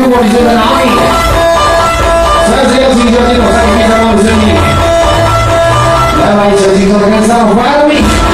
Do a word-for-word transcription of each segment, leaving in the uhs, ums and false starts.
过你就在哪里？三十六斤就进入三米三五胜利。来吧，一球进攻的跟上 ，Follow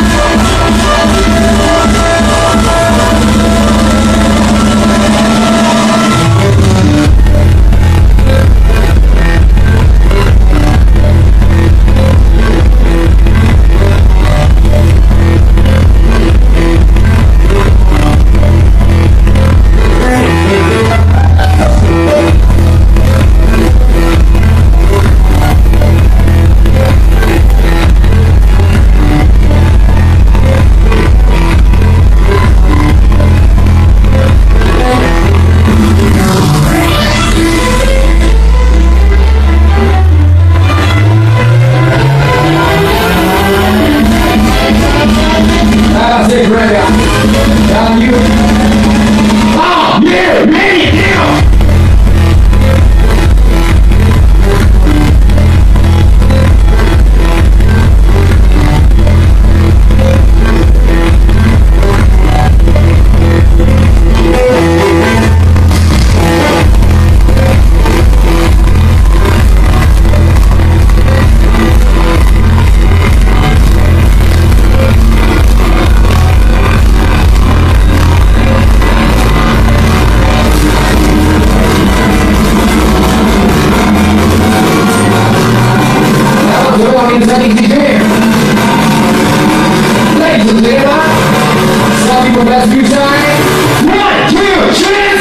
me。Down you. Oh, yeah, man, yeah. Ladies and gentlemen, some people best view time. One, two, three.